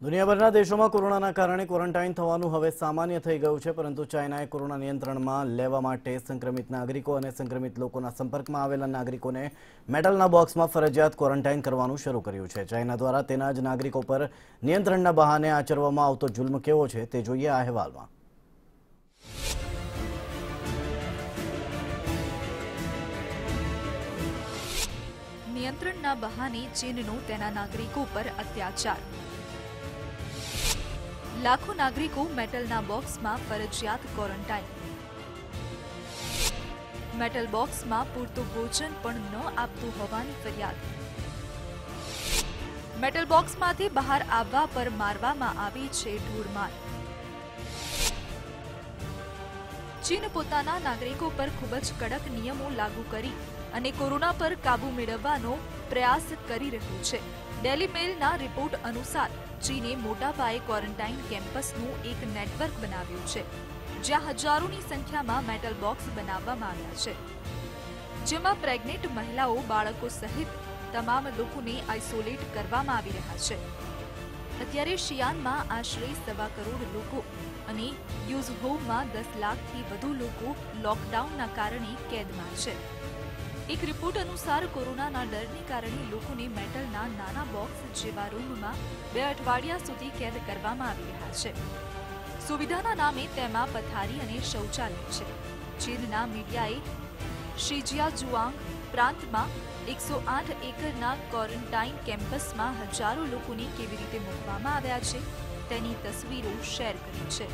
દુનિયાભરના દેશોમાં કોરોનાના કારણે ક્વોરન્ટાઇન થવાનું હવે સામાન્ય થઈ ગયું છે, પરંતુ ચાઇનાએ કોરોના નિયંત્રણમાં લેવા માટે સંક્રમિત નાગરિકો અને સંક્રમિત લોકોના સંપર્કમાં આવેલા નાગરિકોને મેટલના બોક્સમાં ફરજિયાત ક્વોરન્ટાઇન કરવાનું શરૂ કર્યું છે। ચાઇના દ્વારા તેના જ નાગરિકો પર નિયંત્રણના બહાને આચરવામાં આવતો જુલ્મ કેવો છે તે જોઈએ આ અહેવાલમાં। નિયંત્રણના બહાને ચીનનો તેના નાગરિકો પર અત્યાચાર। लाखों नागरिको मेटलना बॉक्स में फरजियात क्वोरंटाइन। मेटल बॉक्स में पूरतुं भोजन पण न आपतुं होवानी फरियाद। मेटल बॉक्स मांथी बहार आववा पर मारवामां आवी छे ढूरमार। चीन पोताना नागरिको पर खूब ज कड़क नियमों लागू करी अने कोरोना पर काबू मेळवવાનો प्रयास करी रह्युं छे। डेली मेलना रिपोर्ट अनुसार चीने मोटा पाये क्वोरंटाइन केम्पसनुं एक नेटवर्क बनाव्युं छे, ज्यां हजारोनी संख्यामां मेटल बॉक्स बनाववामां आव्या छे, जेमां प्रेग्नेंट महिलाओ बाळको सहित तमाम लोकोने आइसोलेट करवामां आवी रह्या छे। अत्यारे शियानमां आश्रे 1.25 करोड़ लोको अने यूઝहोઉમાં 10 लाखथी वधु लोको लॉकडाउनना कारणे कैदमां छे। एक रिपोर्ट अनुसार कोरोनाना डरने कारण लोकोने मेटलना नाना बॉक्स जेवा रूममां 2 अठवाडिया सुधी कैद करवामां आवी रह्या छे। सुविधाना नामे तेमां पथारी अने शौचालय छे। चीनना मीडियाए शिजियाजुआंग प्रांतमां 108 एकरना क्वोरंटाइन केम्पसमां हजारों लोकोने केवी रीते मूकवामां आव्या छे तेनी तस्वीरो शेर करी छे।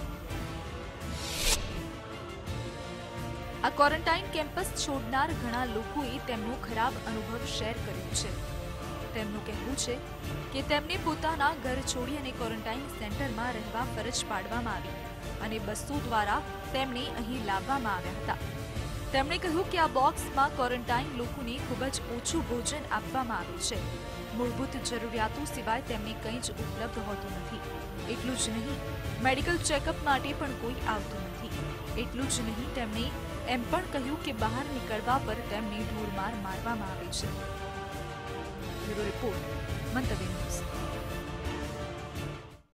आ क्वोरंटाइन केम्पस छोड़नार घणा लोकोए तेमनो खराब अनुभव शेर कर्यो छे। तेमनुं कहेवुं छे के तेमने पोताना घर छोड़ी अने क्वोरंटाइन सेंटरमां रहेवा फरज पाडवामां आवी अने बसो द्वारा तेमने અહીં લાવવામાં આવ્યા હતા। તેમણે કહ્યું કે આ બોક્સમાં ક્વોરન્ટાઇન લોકોને ખૂબ જ ઓછું ભોજન આપવામાં આવે છે। મૂળભૂત જરૂરિયાતો સિવાય તેમને કંઈ જ ઉપલબ્ધ હોતું નથી। એટલું જ નહીં, મેડિકલ ચેકઅપ માટે પણ કોઈ આવતું નથી। એટલું જ નહીં, તેમણે એમ પણ કહ્યું કે બહાર નીકળવા પર તેમને ઢોરમાર મારવામાં આવે છે। Bureau report, Mantavya news.